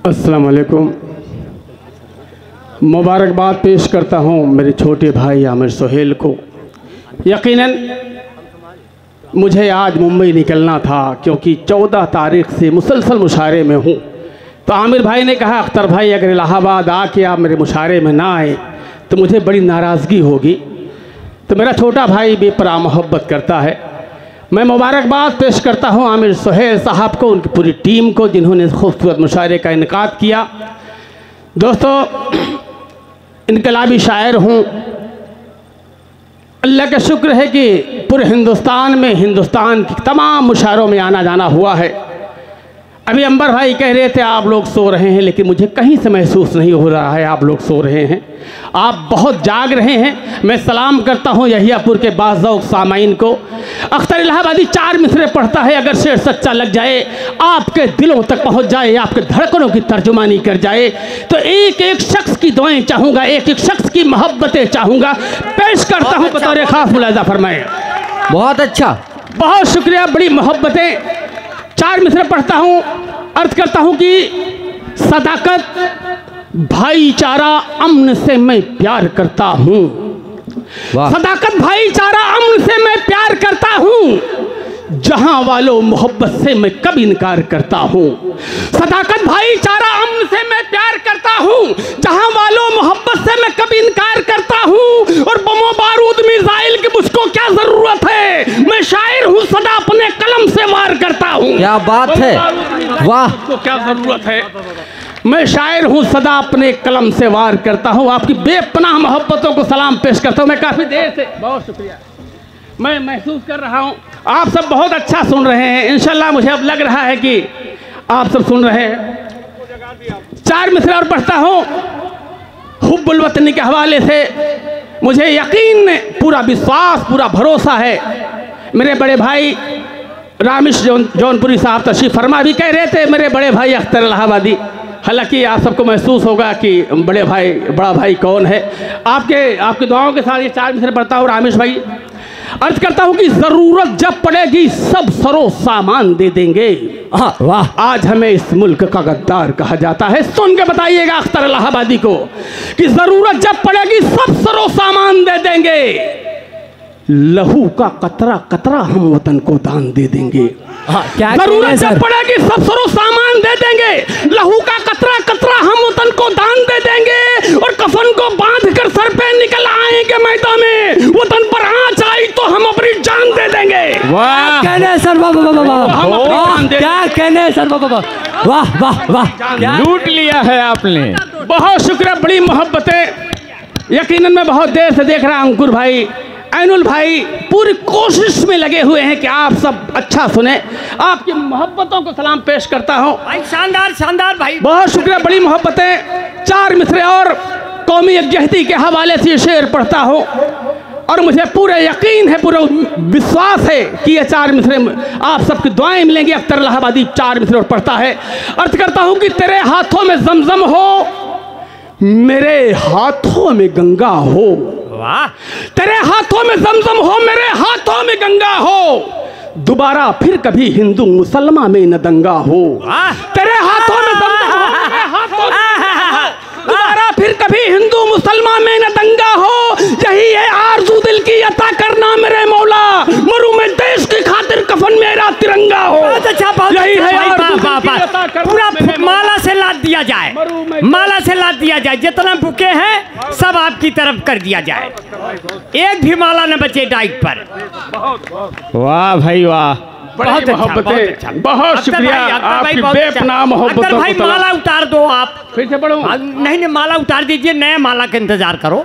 अस्सलाम वालेकुम। मुबारकबाद पेश करता हूँ मेरे छोटे भाई आमिर सुहेल को। यकीनन मुझे आज मुंबई निकलना था क्योंकि 14 तारीख से मुसलसल मुशायरे में हूँ। तो आमिर भाई ने कहा अख्तर भाई अगर इलाहाबाद आके आप मेरे मुशायरे में ना आए तो मुझे बड़ी नाराज़गी होगी। तो मेरा छोटा भाई बेपनाह मोहब्बत करता है। मैं मुबारकबाद पेश करता हूँ आमिर सुहेल साहब को, उनकी पूरी टीम को जिन्होंने खूबसूरत मुशायरे का इनकाद किया। दोस्तों, इनकलाबी शायर हूँ। अल्लाह का शुक्र है कि पूरे हिंदुस्तान में हिंदुस्तान की तमाम मुशायरों में आना जाना हुआ है। अभी अंबर भाई कह रहे थे आप लोग सो रहे हैं, लेकिन मुझे कहीं से महसूस नहीं हो रहा है आप लोग सो रहे हैं। आप बहुत जाग रहे हैं। मैं सलाम करता हूँ यहियापुर के बाज़ौक़ सामाइन को। अख्तर इलाहाबादी 4 मिसरे पढ़ता है, अगर शेर सच्चा लग जाए, आपके दिलों तक पहुँच जाए, आपके धड़कनों की तर्जुमानी कर जाए, तो एक एक शख्स की दुआएं चाहूँगा, एक एक शख्स की मोहब्बतें चाहूँगा। पेश करता हूँ बतौर ख़ास, मुलाज़ा फरमाएं। बहुत अच्छा, बहुत शुक्रिया। बड़ी मोहब्बतें 4 मिसरे पढ़ता हूँ। अर्ज करता हूँ कि सदाकत भाईचारा अमन से मैं प्यार करता हूँ। सदाकत भाईचारा अमन से मैं प्यार करता हूँ, जहाँ वालों मोहब्बत से मैं कब इनकार करता हूँ। सदाकत भाईचारा अमन से मैं प्यार करता हूँ, जहाँ वालों मोहब्बत से मैं कब इनकार करता हूँ। और बमो बारूद मिसाइल की मुझको क्या जरूरत है, मैं शायर हूँ सदा अपने कलम से वार करता हूँ। क्या बात है, वाह। को क्या जरूरत है, मैं शायर हूँ सदा अपने कलम से वार करता हूँ। आपकी बेपनाह मोहब्बतों को सलाम पेश करता हूँ। मैं काफ़ी देर से, बहुत शुक्रिया, मैं महसूस कर रहा हूँ आप सब बहुत अच्छा सुन रहे हैं। इंशाल्लाह मुझे अब लग रहा है कि आप सब सुन रहे हैं। 4 मिसरे और पढ़ता हूँ। हुब्बुल वतनी के हवाले से मुझे यकीन, पूरा विश्वास, पूरा भरोसा है। मेरे बड़े भाई रामिश जौनपुरी साहब तशरीफ फरमा भी कह रहे थे, मेरे बड़े भाई अख्तर इलाहाबादी। हालांकि आप सबको महसूस होगा कि बड़ा भाई कौन है। आपके दुआओं के साथ ये 4 मिसरे पढ़ता हूँ। रामिश भाई, अर्ज करता हूँ कि जरूरत जब पड़ेगी सब सरो सामान दे देंगे। वाह। आज हमें इस मुल्क का गद्दार कहा जाता है। सुन के बताइएगा अख्तर इलाहाबादी को कि जरूरत जब पड़ेगी सब सरो सामान दे देंगे, लहू का कतरा कतरा हम वतन को दान दे देंगे। क्या जरूरत जब पड़ेगी सब सरो सामान दे देंगे, लहू का कतरा कतरा हम वतन को दान दे देंगे। और कफन को बांध कर सर पे निकल आएंगे मैदान में, वतन पर आंच आई तो हम अपनी जान दे देंगे। वाह, कहने सर, वाह क्या कहने सर, वाह वाह वाह, लूट लिया है आपने। बहुत शुक्रिया, बड़ी मोहब्बतें। यकीनन मैं बहुत देर से देख रहा हूं अंकुर भाई, ऐनुल भाई पूरी कोशिश में लगे हुए हैं कि आप सब अच्छा सुने। आपकी मोहब्बतों को सलाम पेश करता हूं भाई। शानदार शानदार भाई, बहुत शुक्रिया, बड़ी मोहब्बतें। 4 मिसरे और कौमी यकजहती के हवाले से शेर पढ़ता हूं और मुझे पूरे यकीन है, पूरा विश्वास है कि ये 4 मिसरे आप सबकी दुआएं मिलेंगी। अख्तर इलाहाबादी 4 मिसरे और पढ़ता है। अर्ज करता हूं कि तेरे हाथों में जमजम हो, मेरे हाथों में गंगा हो। वाह। तेरे हाथों में जमजम हो, मेरे हाथों में गंगा हो, दोबारा फिर कभी हिंदू मुसलमान में न दंगा हो। तेरे हाथों में जमजम हो, मेरे हाथों में दोबारा फिर कभी हिंदू मुसलमान में न दंगा हो। यही है आरज़ू दिल की अता करना मेरे मौला, मरूं मैं देश की खातिर कफन मेरा तिरंगा हो। यही है पूरा माला से लाद दिया जाए, माला से लाद दिया जाए, जितना बुके हैं सब आपकी तरफ कर दिया जाए, एक भी माला न बचे डाइट पर। वाह भाई वाह, बहुत मोहब्बतें। बहुत शुक्रिया आपकी बेपनाह मोहब्बतों को। भाई माला उतार दो आप। फिर से पढ़ूं? नहीं, माला उतार दीजिए, नया माला का इंतजार करो।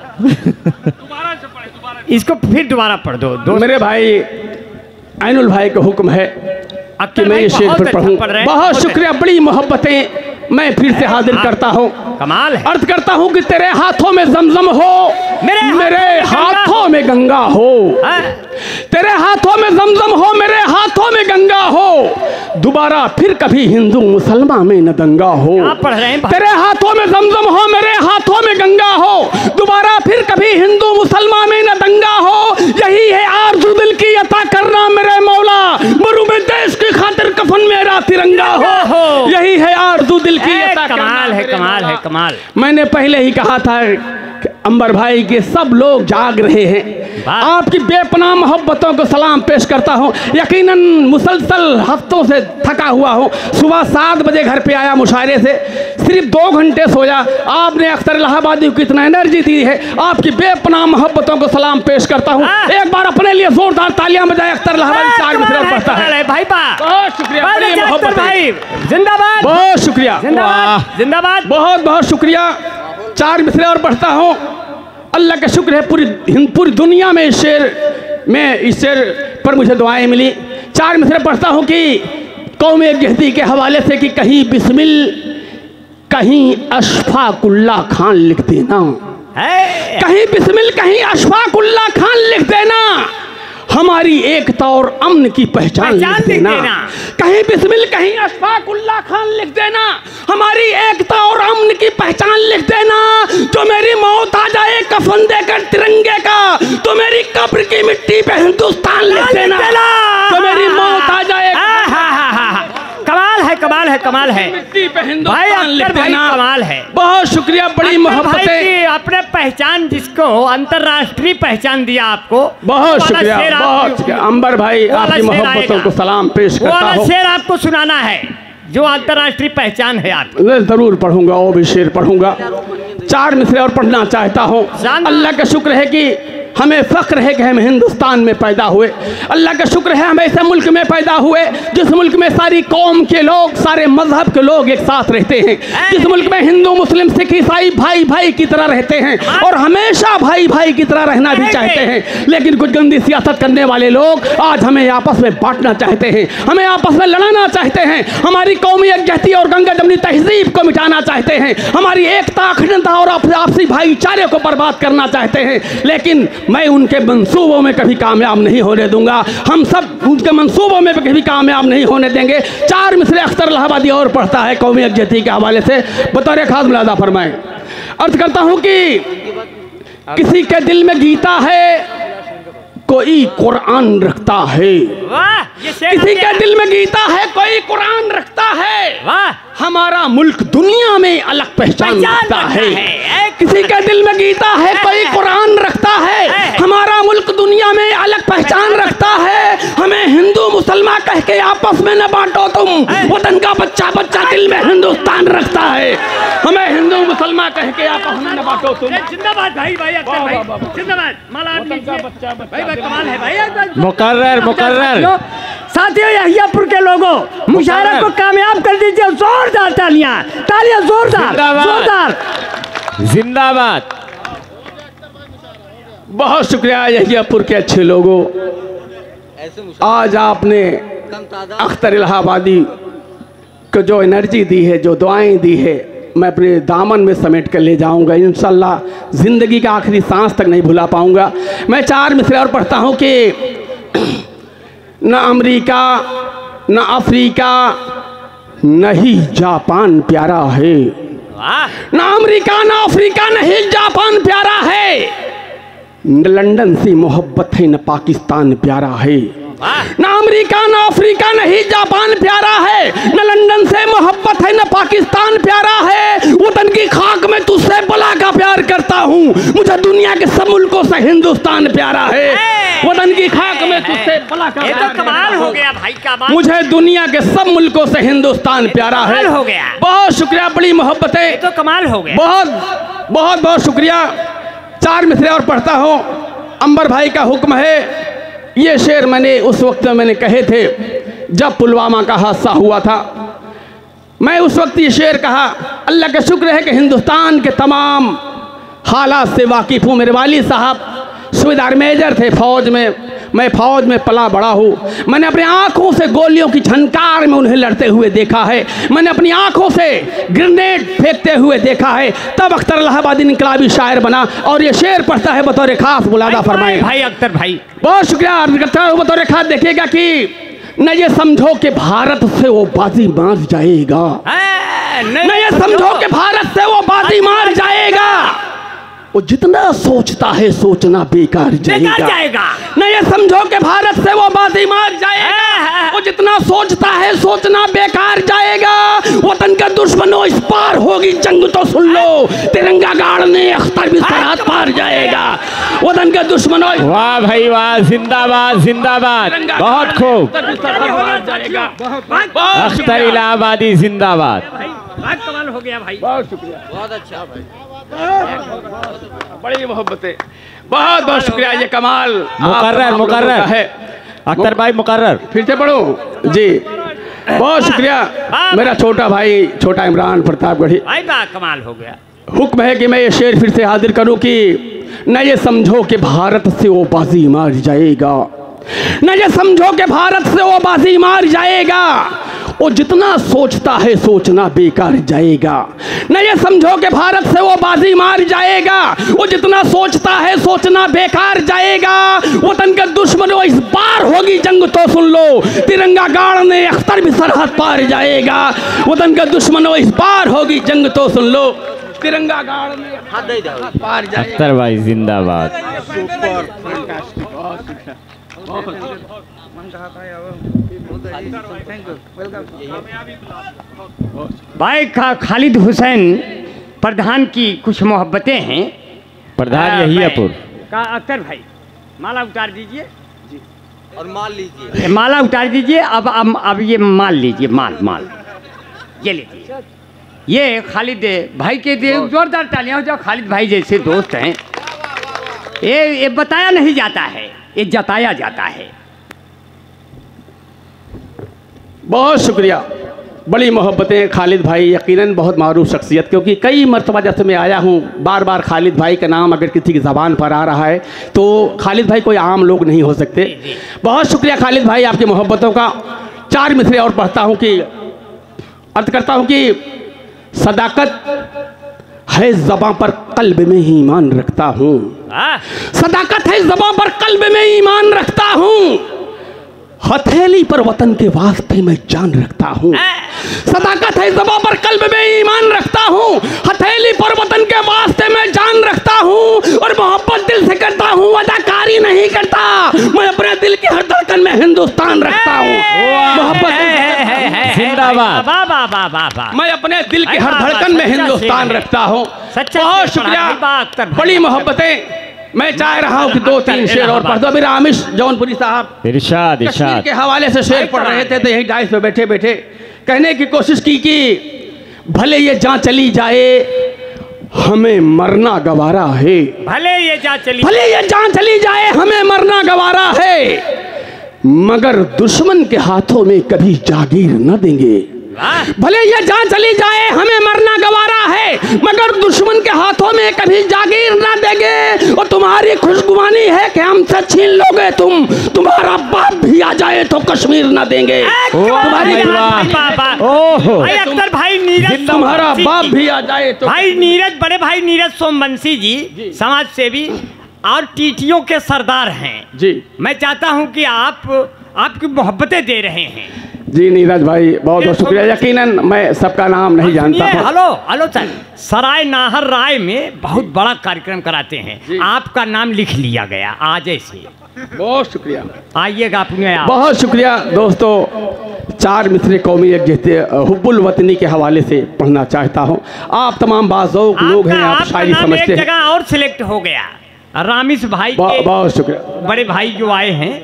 इसको फिर दोबारा पढ़ दो। मेरे भाई ऐनुल भाई का हुक्म है कि मैं ये शेर पर पढ़ूं। बहुत शुक्रिया, बड़ी मोहब्बतें। मैं फिर से हाजिर करता हूँ। कमाल है। अर्ज करता हूँ कि तेरे हाथों में जमजम हो, मेरे हाथों में गंगा हो। तेरे हाथों में जमजम हो, मेरे हाथों में गंगा हो, दोबारा फिर कभी हिंदू मुसलमान में न दंगा हो। तेरे हाथों में जमजम हो, मेरे हाथों में गंगा हो, दोबारा फिर कभी हिंदू मुसलमान में न दंगा हो। यही है आरज़ू दिल की अता करना मेरे मौला, मरूं मैं देश की खातिर कफन मेरा तिरंगा हो, यही है आरज़ू दिल की। कमाल है, कमाल है, कमाल। मैंने पहले ही कहा था कि अंबर भाई के सब लोग जाग रहे हैं। आपकी बेपनाह मोहब्बतों को सलाम पेश करता हूँ। यकीनन मुसलसल हफ्तों से थका हुआ हूँ। सुबह 7 बजे घर पे आया मुशायरे से, सिर्फ 2 घंटे सोया। आपने अख्तर इलाहाबादी को इतना एनर्जी दी है। आपकी बेपनाह मोहब्बतों को सलाम पेश करता हूँ। एक बार अपने लिए जोरदार तालियां बजाए। अख्तर इलाहाबादी 4 मिसरे और पढ़ता है। भाई बहुत शुक्रिया, बड़ी मोहब्बत भाई, जिंदाबाद। बहुत शुक्रिया, जिंदाबाद, जिंदाबाद। बहुत बहुत शुक्रिया। 4 मिसरे और पढ़ता हूँ। अल्लाह का शुक्र है पूरी दुनिया में इस शेर पर मुझे दुआएं मिली। 4 मिसरे पढ़ता हूँ कि कौम यकजहती के हवाले से कि कहीं बिस्मिल कहीं अशफाकुल्ला खान लिख देना, कहीं बिस्मिल कहीं अशफाकुल्ला खान लिख देना, हमारी एकता और अमन की पहचान लिख देना। कहीं बिस्मिल कहीं अशफाकुल्ला खान लिख देना, हमारी एकता और अमन की पहचान लिख देना। जो मेरी मौत आ जाए कफन देकर तिरंगे का, तो मेरी कब्र की मिट्टी पे हिंदुस्तान लिख देना। तो मेरी मौत आ जाए, कमाल है, कमाल है, कमाल है मिट्टी पे भाई, हिंदुस्तान लिख देना। कमाल है। बहुत शुक्रिया, बड़ी मोहब्बतें। अपने पहचान जिसको अंतर्राष्ट्रीय पहचान दिया आपको, बहुत शुक्रिया, बहुत शुक्रिया। अंबर भाई आपकी मोहब्बतों को सलाम पेश करता हूँ। शेर आपको सुनाना है जो अंतर्राष्ट्रीय पहचान है आपकी। जरूर पढ़ूंगा, वो भी शेर पढ़ूंगा। 4 मिसरे और पढ़ना चाहता हूँ। अल्लाह का शुक्र है कि हमें फ़ख्र है कि हम हिंदुस्तान में पैदा हुए। अल्लाह का शुक्र है हम ऐसे मुल्क में पैदा हुए जिस मुल्क में सारी कौम के लोग, सारे मजहब के लोग एक साथ रहते हैं। जिस मुल्क में हिंदू मुस्लिम सिख ईसाई भाई भाई की तरह रहते हैं और हमेशा भाई भाई की तरह रहना भी चाहते हैं। लेकिन कुछ गंदी सियासत करने वाले लोग आज हमें आपस में बांटना चाहते हैं, हमें आपस में लड़ाना चाहते हैं, हमारी कौमी यकजहती और गंगा जमनी तहजीब को मिटाना चाहते हैं, हमारी एकता अखंडता और आपसी भाईचारे को बर्बाद करना चाहते हैं। लेकिन मैं उनके मंसूबों में कभी कामयाब नहीं होने दूंगा। हम सब उनके मंसूबों में कभी कामयाब नहीं होने देंगे। 4 मिसरे अख्तर इलाहाबादी और पढ़ता है कौमी यकजहती के हवाले से, बतौर खास मुलादा फरमाएं। अर्ज करता हूं कि किसी के दिल में गीता है, कोई कुरान रखता है। किसी के दिल में गीता है, कोई कुरान रखता है। हमारा मुल्क दुनिया में अलग पहचान रखता है। किसी के दिल में गीता है, कोई कुरान रखता है। हमारा मुल्क दुनिया में अलग पहचान रखता है। हमें हिंदू मुसलमान कह के आपस में न बांटो तुम, वतन का बच्चा बच्चा दिल में हिंदुस्तान रखता है। हमें हिंदू मुसलमान कह के आपस में न बांटो तुम। जिंदाबाद भाई, भाई जिंदाबाद। भाई कमाल है भाई। मुकर्रर मुकर्रर। साथियों, यहियापुर के लोगों, मुशायरा को कामयाब कर दीजिए। जोरदार तालियां, तालियां जोरदार जोरदार। जिंदाबाद। बहुत शुक्रिया यहियापुर के अच्छे लोगों। आज आपने अख्तर इलाहाबादी को जो एनर्जी दी है, जो दुआएं दी है, मैं अपने दामन में समेट कर ले जाऊंगा इंशाल्लाह। ज़िंदगी का आखिरी सांस तक नहीं भुला पाऊंगा। मैं 4 मिसरे और पढ़ता हूँ कि न अमेरिका न अफ्रीका न ही जापान प्यारा है। न अमेरिका न अफ्रीका न ही जापान प्यारा है। न लंदन से मोहब्बत है न पाकिस्तान प्यारा है। न अमेरिका न अफ्रीका न ही जापान प्यारा है। न लंदन से मोहब्बत है न पाकिस्तान प्यारा है। वतन की खाक में तुझसे बला का प्यार करता हूँ, मुझे दुनिया के सब मुल्कों से हिंदुस्तान प्यारा है। वतन की खाक में तुझसे बला का प्यार, तो कमाल हो गया भाई का बात। मुझे दुनिया के सब मुल्कों से हिंदुस्तान प्यारा है। हो गया। बहुत शुक्रिया, बड़ी मोहब्बतें। तो कमाल हो गया। बहुत बहुत बहुत शुक्रिया। 4 मिसरे और पढ़ता हूँ। अंबर भाई का हुक्म है। ये शेर मैंने उस वक्त मैंने कहे थे जब पुलवामा का हादसा हुआ था। मैं उस वक्त ये शेर कहा। अल्लाह का शुक्र है कि हिंदुस्तान के तमाम हालात से वाकिफ़ हूँ। मेरे वालिद साहब सूबेदार मेजर थे फौज में। मैं फौज में पला बड़ा हूँ। मैंने अपनी आँखों से गोलियों की झनकार में उन्हें लड़ते हुए देखा है। मैंने अपनी आँखों से ग्रेनेड फेंकते हुए देखा है। तब अख्तर इलाहाबादी इनकलाबी शायर बना और ये शेर पढ़ता है बतौर खास मुलादा फरमाए। भाई अख्तर भाई बहुत शुक्रिया अर्ज करता हूँ। बतौर खास देखिएगा कि न ये समझो कि भारत से वो बाजी मार जाएगा, न ये समझो कि भारत से वो बाजी मार जाएगा। वो जितना सोचता है सोचना बेकार जाएगा। जाएगा। न ये समझो कि भारत से वो बाजी मार जाएगा। वो जितना सोचता है सोचना बेकार जाएगा। वतन के दुश्मनों इस पार होगी जंग तो सुन लो, तिरंगा गाड़ने अख्तर भी सरहद पार जाएगा। वतन के दुश्मनों, वाह भाई वाह, जिंदाबाद जिंदाबाद, बहुत खूब। अख्तर इलाहाबादी जिंदाबाद। कमाल हो गया भाई, बहुत शुक्रिया, बहुत अच्छा भाई, बड़ी मोहब्बतें, बहुत बहुत शुक्रिया। ये कमाल मुकर्रर है अख्तर भाई, मुकर्रर फिर से पढ़ो जी। बहुत शुक्रिया मेरा छोटा भाई, छोटा इमरान प्रतापगढ़ी भाई, बा कमाल हो गया। हुक्म है कि मैं ये शेर फिर से हाजिर करूं कि न ये समझो कि भारत से वो बाजी मार जाएगा, न ये समझो कि भारत से वो बाजी मार जाएगा। वो जितना सोचता है सोचना बेकार जाएगा। न ये समझो कि भारत से वो बाजी मार जाएगा, वो जितना सोचता है सोचना बेकार जाएगा। वतन के दुश्मनों इस बार होगी जंग तो सुन लो, तिरंगा गाड़ने अख्तर भी सरहद पार जाएगा। वतन के दुश्मनों इस बार होगी जंग तो सुन लो, तिरंगा गाड़ने पार जाएगा। अख्तर भाई जिंदाबाद। भाई खालिद हुसैन प्रधान की कुछ मोहब्बतें हैं। प्रधान यही है पुर का अख्तर भाई माला उतार दीजिए और माल लीजिए, माला उतार दीजिए। अब ये माल लीजिए, माल ये लीजिए। ये खालिद भाई के लिए जोरदार तालियां हो जाओ। खालिद भाई जैसे दोस्त हैं, ये बताया नहीं जाता है, ये जताया जाता है। बहुत शुक्रिया, बड़ी मोहब्बतें खालिद भाई, यकीनन बहुत मारूफ शख्सियत, क्योंकि कई मरतबा जब से मैं आया हूँ बार बार खालिद भाई का नाम अगर किसी की ज़बान पर आ रहा है तो खालिद भाई कोई आम लोग नहीं हो सकते। बहुत शुक्रिया खालिद भाई आपकी मोहब्बतों का। 4 मिसरे और पढ़ता हूँ कि अर्ज करता हूँ कि सदाकत है ज़बां पर कल्ब में ही ईमान रखता हूँ, सदाकत है ज़बां पर कल्ब में ईमान रखता हूँ, हथेली पर वतन के वास्ते मैं जान रखता हूँ। सदाकत है ज़बां पर कल्ब में ईमान रखता हूँ, हथेली पर वतन के वास्ते मैं जान रखता हूँ, और मोहब्बत दिल से करता हूँ, अदाकारी नहीं करता। मैं अपने दिल की हर धड़कन में हिंदुस्तान रखता हूँ। मोहब्बत जिंदाबाद। मैं अपने दिल की हर धड़कन में हिंदुस्तान रखता हूँ। बहुत शुक्रिया, बड़ी मोहब्बतें। मैं चाह रहा हूँ कि 2-3 शेर और पढ़ दो। अभी रामिश जौनपुरी साहब इरशाद कश्मीर के हवाले से शेर पढ़ रहे थे, तो यही डाइस पे बैठे बैठे कहने की कोशिश की कि भले ये जान चली जाए हमें मरना गवारा है, भले ये जान चली जाए हमें मरना गवारा है, मगर दुश्मन के हाथों में कभी जागीर न देंगे। भले ये जान चली जाए हमें मरना गवारा है, मगर दुश्मन के हाथों में कभी जागीर ना देंगे। और तुम्हारी खुशगुमानी है कि हमसे छीन लोगे तुम, तुम्हारा बाप भी आ जाए तो कश्मीर ना देंगे। तुम्हारी अख्तर भाई नीरज, तुम्हारा बाप भी आ जाए तो। भाई नीरज, बड़े भाई नीरज सोमवंशी जी समाज सेवी और टीटियों के सरदार हैं जी। मैं चाहता हूं कि आपकी मोहब्बतें दे रहे हैं जी। नीरज भाई बहुत बहुत शुक्रिया, यकीनन मैं सबका नाम नहीं जानता हूँ। हेलो सर, सराय नाहर राय में बहुत बड़ा कार्यक्रम कराते हैं, आपका नाम लिख लिया गया आज ऐसे। बहुत शुक्रिया, आइएगा अपने आप। बहुत शुक्रिया दोस्तों। 4 मिसरे कौमी यकजहती हुब्बुल वतनी के हवाले से पढ़ना चाहता हूँ। आप तमाम बाज़ौक़ लोग हैं, आप शायरी समझते हैं। जगह और सिलेक्ट हो गया, रामिश भाई बहुत शुक्रिया। बड़े भाई जो आए हैं,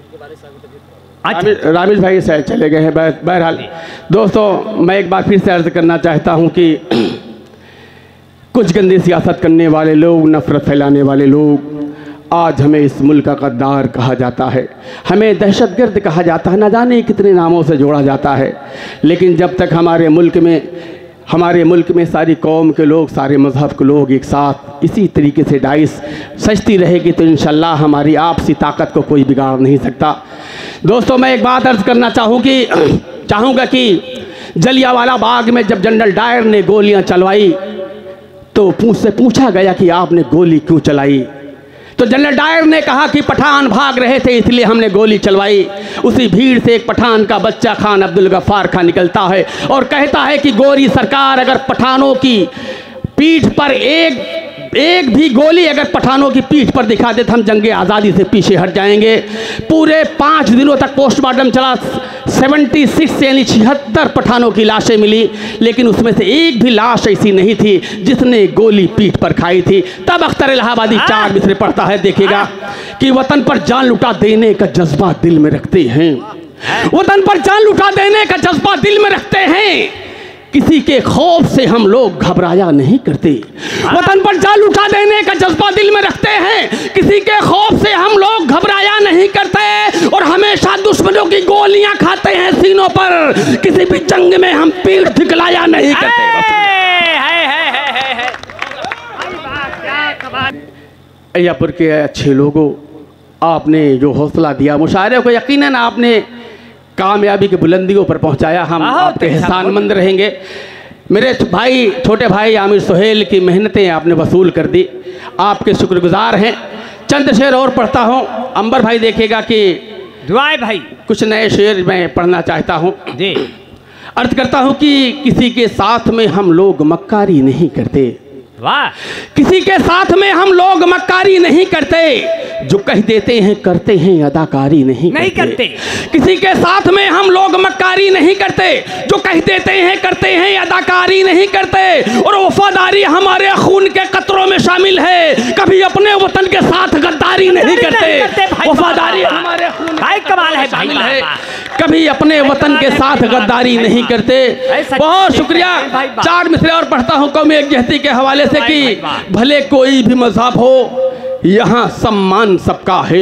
रामिश भाई से चले गए हैं। बहरहाल दोस्तों, मैं एक बार फिर से अर्ज करना चाहता हूं कि कुछ गंदी सियासत करने वाले लोग, नफरत फैलाने वाले लोग, आज हमें इस मुल्क का गद्दार कहा जाता है, हमें दहशतगर्द कहा जाता है, न जाने कितने नामों से जोड़ा जाता है। लेकिन जब तक हमारे मुल्क में सारी कौम के लोग, सारे मज़हब के लोग एक साथ इसी तरीके से डाइस सजती रहेगी तो इंशाअल्लाह हमारी आपसी ताकत को कोई बिगाड़ नहीं सकता। दोस्तों, मैं एक बात अर्ज़ करना चाहूँगा कि जलियांवाला बाग में जब जनरल डायर ने गोलियां चलवाई तो मुझसे पूछा गया कि आपने गोली क्यों चलाई, तो जनरल डायर ने कहा कि पठान भाग रहे थे इसलिए हमने गोली चलवाई। उसी भीड़ से एक पठान का बच्चा खान अब्दुल गफ्फार खान निकलता है और कहता है कि गोरी सरकार, अगर पठानों की पीठ पर एक एक भी गोली अगर पठानों की पीठ पर दिखा दे तो हम जंगे आज़ादी से पीछे हट जाएंगे। पूरे 5 दिनों तक पोस्टमार्टम चला, 76 यानी 76 पठानों की लाशें मिली, लेकिन उसमें से एक भी लाश ऐसी नहीं थी जिसने गोली पीठ पर खाई थी। तब अख्तर इलाहाबादी 4 मिसरे पढ़ता है, देखिएगा कि वतन पर जान लुटा देने का जज्बा दिल में रखते हैं, वतन पर जान लुटा देने का जज्बा दिल में रखते हैं, किसी के खौफ से हम लोग घबराया नहीं करते। वतन पर जान लुटा देने का जज्बा दिल में रखते हैं, किसी के खौफ से हम लोग घबराया नहीं करते, और हमेशा दुश्मनों की गोलियां खाते हैं सीनों पर, किसी भी जंग में हम पीठ दिखलाया नहीं करते। अय्यापुर के अच्छे लोगों, आपने जो हौसला दिया मुशायरे को, यकीनन आपने कामयाबी की बुलंदियों पर पहुंचाया। हम आपके एहसानमंद रहेंगे। मेरे भाई, छोटे भाई आमिर सुहेल की मेहनतें आपने वसूल कर दी, आपके शुक्रगुजार हैं। चंद शेर और पढ़ता हूं। अंबर भाई देखिएगा कि दुआएं भाई, कुछ नए शेर मैं पढ़ना चाहता हूं जी। अर्ज करता हूं कि किसी के साथ में हम लोग मक्कारी नहीं करते, वाह। किसी के साथ में हम लोग मक्कारी नहीं करते, जो कह देते हैं करते हैं, अदाकारी नहीं करते। किसी के साथ में हम लोग मक्कारी नहीं करते, जो कह देते हैं करते हैं, अदाकारी नहीं करते, और वफादारी हमारे खून के कतरों में शामिल है, कभी अपने वतन के साथ गद्दारी नहीं करते। वफादारी हमारे खून भाई कमाल है, शामिल है, कभी अपने वतन के साथ गद्दारी नहीं करते। बहुत शुक्रिया। 4 मिसरे और पढ़ता हूँ कौमी यकजहती के हवाले से कि भले कोई भी मजहब हो, यहाँ सम्मान सबका है,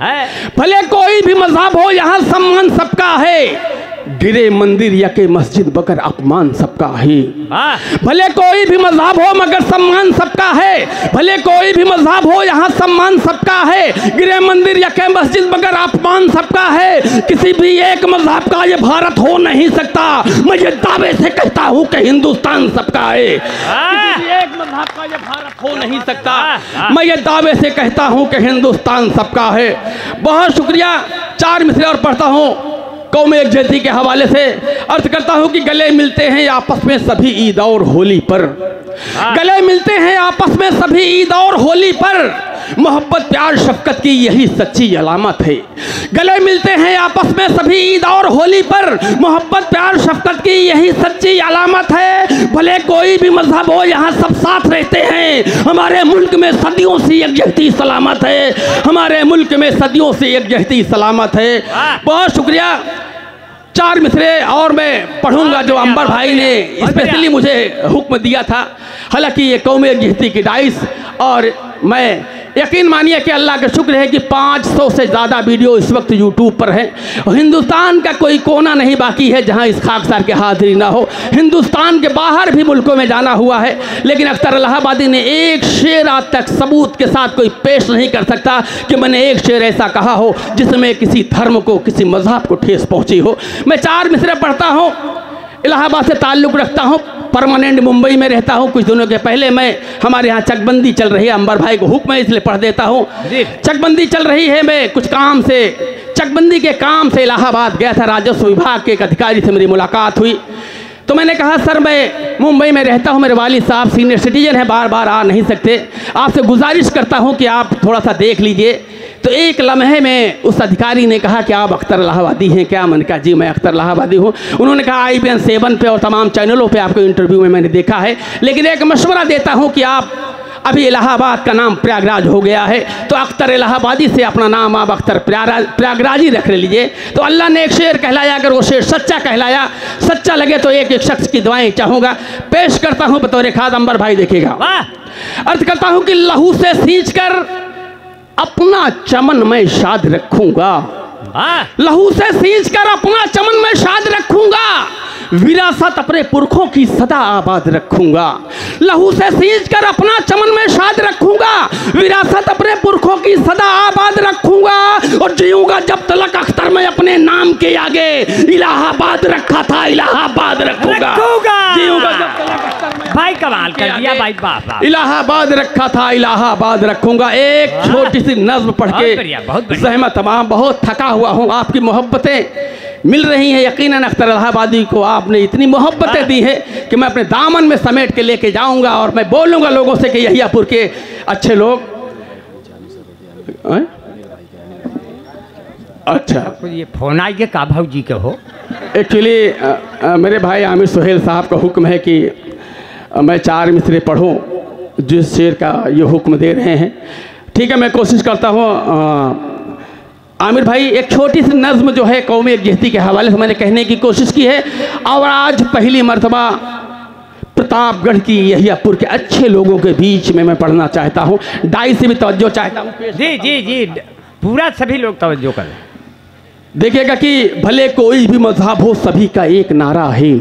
भले कोई भी मजहब हो, यहाँ सम्मान सबका है, गिरे मंदिर या के मस्जिद बकर अपमान सबका है। भले कोई भी मजहब हो मगर सम्मान सबका है, भले कोई भी मजहब हो यहाँ सम्मान सबका है, गिरे मंदिर या के मस्जिद मगर अपमान सबका है, किसी भी एक मजहब का ये भारत हो नहीं सकता, मैं ये दावे से कहता हूँ कि हिंदुस्तान सबका है। किसी भी एक मजहब का ये भारत हो नहीं सकता, मैं ये दावे से कहता हूँ कि हिंदुस्तान सबका है। बहुत शुक्रिया। 4 मिसरे और पढ़ता हूँ कौम यकजहती के हवाले से। अर्थ करता हूँ कि गले मिलते हैं आपस में सभी ईद और होली पर, गले मिलते हैं आपस में सभी ईद और होली पर, मोहब्बत प्यार शफकत की यही सच्ची अलामत है। गले मिलते हैं आपस में सभी ईद और होली पर, मोहब्बत प्यार शफकत की यही सच्ची अलामत है, भले कोई भी मजहब हो यहाँ सब साथ रहते हैं, हमारे मुल्क में सदियों से यकजहती सलामत है, हमारे मुल्क में सदियों से यकजहती सलामत है। बहुत शुक्रिया। 4 मिसरे और मैं पढ़ूंगा जो अंबर भाई ने स्पेशली मुझे हुक्म दिया था। हालांकि ये कौम यकजहती की डाइस, और मैं यकीन मानिए कि अल्लाह का शुक्र है कि 500 से ज़्यादा वीडियो इस वक्त यूट्यूब पर हैं। हिंदुस्तान का कोई कोना नहीं बाकी है जहां इस खाकसार की हाजिरी ना हो। हिंदुस्तान के बाहर भी मुल्कों में जाना हुआ है, लेकिन अख्तर इलाहाबादी ने एक शेर आज तक सबूत के साथ कोई पेश नहीं कर सकता कि मैंने एक शेर ऐसा कहा हो जिसमें किसी धर्म को, किसी मजहब को ठेस पहुँची हो। मैं 4 मिसरे पढ़ता हूँ। इलाहाबाद से ताल्लुक़ रखता हूँ, परमानेंट मुंबई में रहता हूँ। कुछ दिनों के पहले मैं, हमारे यहाँ चकबंदी चल रही है, अंबर भाई को हुक्म है इसलिए पढ़ देता हूँ। चकबंदी चल रही है, मैं कुछ काम से, चकबंदी के काम से इलाहाबाद गया था। राजस्व विभाग के एक अधिकारी से मेरी मुलाकात हुई, तो मैंने कहा सर मैं मुंबई में रहता हूँ, मेरे वालिद साहब सीनियर सिटीजन हैं, बार बार आ नहीं सकते, आपसे गुजारिश करता हूँ कि आप थोड़ा सा देख लीजिए। तो एक लम्हे में उस अधिकारी ने कहा कि आप अख्तर इलाहाबादी हैं क्या? मैंने कहा जी मैं अख्तर इलाहाबादी हूँ। उन्होंने कहा IBN 7 पे और तमाम चैनलों पे आपको इंटरव्यू में मैंने देखा है, लेकिन एक मशवरा देता हूँ कि आप, अभी इलाहाबाद का नाम प्रयागराज हो गया है, तो अख्तर इलाहाबादी से अपना नाम आप अख्तर प्रयागराजी रख लीजिए। तो अल्लाह ने एक शेर कहलाया, अगर वो शेर सच्चा कहलाया, सच्चा लगे तो एक एक शख्स की दुआएं चाहूँगा, पेश करता हूँ बतौर खाद। अंबर भाई देखिएगा। अर्थ करता हूँ कि लहू से सींच कर अपना चमन मैं शाद रखूंगा, लहू से सींच कर अपना चमन मैं शाद रखूंगा, विरासत अपने पुरखों की सदा आबाद रखूंगा, लहू से सींच कर अपना चमन में शाद रखूंगा, विरासत अपने पुरखों की सदा आबाद रखूंगा, और जीऊंगा जब तलक अख्तर मैं अपने नाम के आगे इलाहाबाद रखा था, इलाहाबाद रखूंगा, जीऊंगा जब तलक अख्तर मैं भाई कमाल कर दिया भाई, वाह वाह। इलाहाबाद रखा था इलाहाबाद रखूंगा। एक छोटी सी नज्म पढ़ बहुत के बढ़िया, बहुत बढ़िया। सहमत तमाम, बहुत थका हुआ हूँ। आपकी मोहब्बतें मिल रही हैं यकीनन। अख्तर इलाहाबादी को आपने इतनी मोहब्बतें दी हैं कि मैं अपने दामन में समेट के लेके जाऊंगा और मैं बोलूंगा लोगों से कि यहियापुर के अच्छे लोग। अच्छा, ये फोन आइए का भाऊ जी के हो। एक्चुअली मेरे भाई आमिर सुहेल साहब का हुक्म है कि मैं 4 मिसरे पढ़ूं, जिस शेर का ये हुक्म दे रहे हैं। ठीक है, मैं कोशिश करता हूँ। आमिर भाई, एक छोटी सी नज़्म जो है कौमी यकजहती के हवाले से मैंने कहने की कोशिश की है, और आज पहली मर्तबा प्रतापगढ़ की यहियापुर के अच्छे लोगों के बीच में मैं पढ़ना चाहता हूँ। डाई से भी तवज्जो चाहता हूँ। जी जी जी, पूरा सभी लोग तवज्जो करें। देखिएगा कि भले कोई भी मजहब हो सभी का एक नारा है,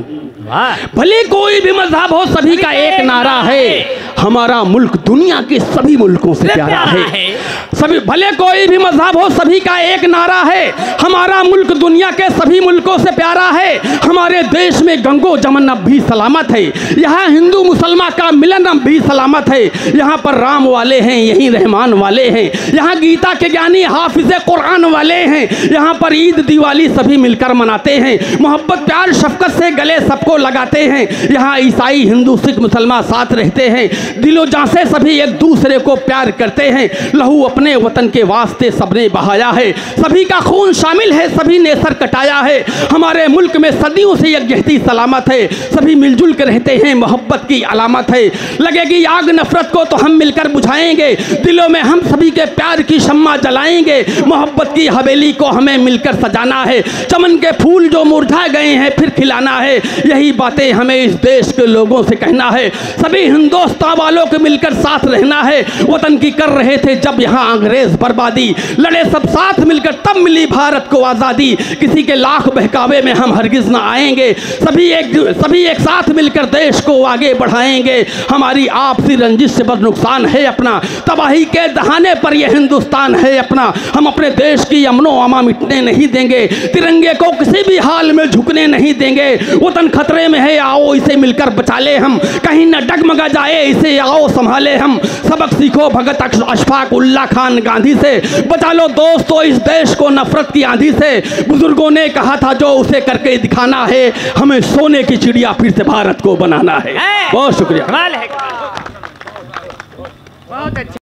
भले कोई भी मजहब हो सभी का एक नारा है, हमारा मुल्क दुनिया के सभी मुल्कों से प्यारा है। सभी, भले कोई भी मजहब हो सभी का एक नारा है, हमारा मुल्क दुनिया के सभी मुल्कों से प्यारा है। हमारे देश में गंगो जमन अब भी सलामत है, यहाँ हिंदू मुसलमान का मिलन अब भी सलामत है। यहाँ पर राम वाले हैं, यहीं रहमान वाले हैं, यहाँ गीता के ज्ञानी हाफिज कुरान वाले हैं। यहाँ पर ईद दिवाली सभी मिलकर मनाते हैं, मोहब्बत प्यार शफकत से गले सबको लगाते हैं। यहाँ ईसाई हिंदू सिख मुसलमान साथ रहते हैं, दिलो जान से सभी एक दूसरे को प्यार करते हैं। लहू अपने वतन के वास्ते सबने बहाया है, सभी का खून शामिल है, सभी ने सर कटाया है। हमारे मुल्क में सदियों से यकजहती सलामत है, सभी मिलजुल कर रहते हैं, मोहब्बत की अलामत है। लगेगी आग नफरत को तो हम मिलकर बुझाएंगे, दिलों में हम सभी के प्यार की शम्मा जलाएंगे। मोहब्बत की हवेली को हमें मिलकर सजाना है, चमन के फूल जो मुरझा गए हैं फिर खिलाना है। यही बातें हमें इस देश के लोगों से कहना है, सभी हिंदुस्तान वालों के मिलकर साथ रहना है। वतन की कर रहे थे जब यहाँ अंग्रेज बर्बादी, लड़े सब साथ मिलकर तब मिली भारत को आज़ादी। किसी के लाख बहकावे में हम हरगिज ना आएंगे, सभी एक साथ मिलकर देश को आगे बढ़ाएंगे। हमारी आपसी रंजिश से बस नुकसान है अपना, तबाही के दहाने पर यह हिंदुस्तान है अपना। हम अपने देश की अमनो अमा मिटने नहीं देंगे, तिरंगे को किसी भी हाल में झुकने नहीं देंगे। वतन खतरे में है, आओ इसे मिलकर बचा ले हम, कहीं न डगमगा जाए इसे आओ संभाले हम। सबक सीखो भगत अशफाक उल्ला खान गांधी से, बचा लो दोस्तों इस देश को नफरत की आंधी से। बुजुर्गों ने कहा था जो उसे करके दिखाना है, हमें सोने की चिड़िया फिर से भारत को बनाना है। बहुत शुक्रिया। बहुत अच्छा।